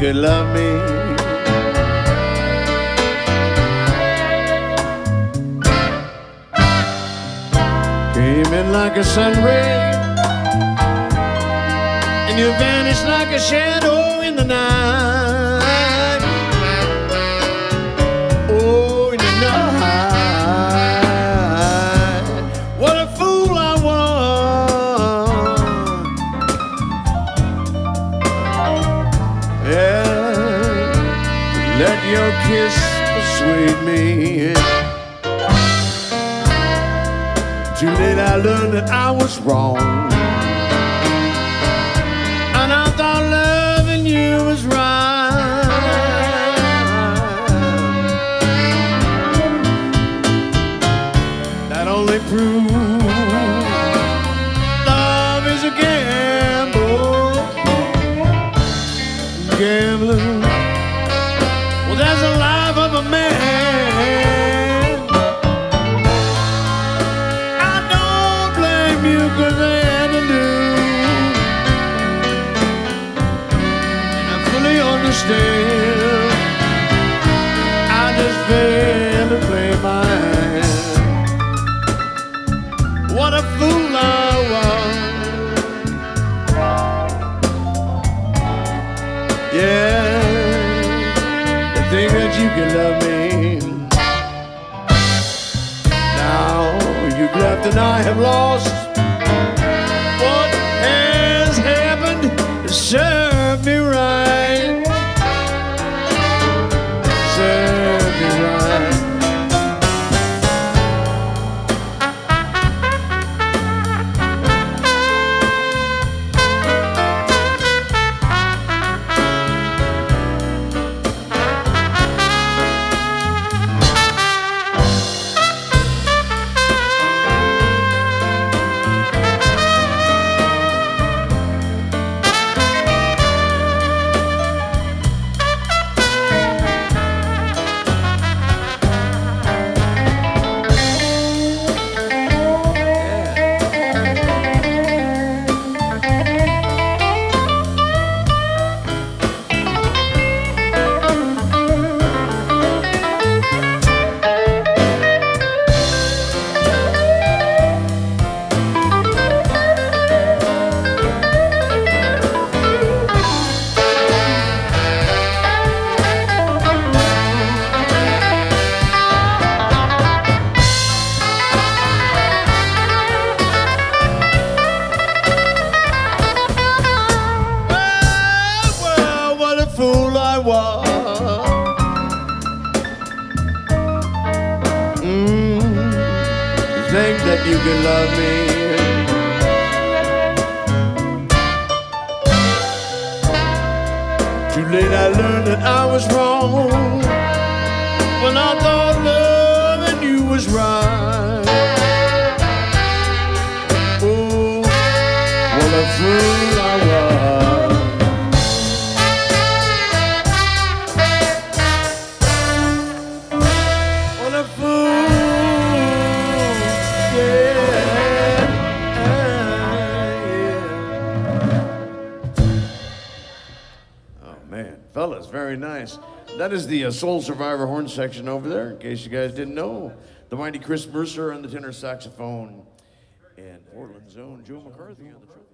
could love me. Came in like a sun ray, and you vanished like a shadow in the night. Oh, in the night. What a fool I was. Yeah, let your kiss persuade me. Too late I learned that I was wrong, and I thought loving you was right. That only proves love is a gamble. Gambling, well, that's the life of a man. Cause I had to lose, and I fully understand. I just failed to play my hand. What a fool I was. Yeah, to think that you can love me. Now you've left and I have lost. What has happened to serve me right? Serve me right. Think that you can love me. Too late I learned that I was wrong, when I thought loving you was right. Oh, what a fool I was. What a fool. Fellas, very nice. That is the Soul Survivor horn section over there, in case you guys didn't know. The mighty Chris Mercer on the tenor saxophone, and Portland's own Joe McCarthy on the trumpet.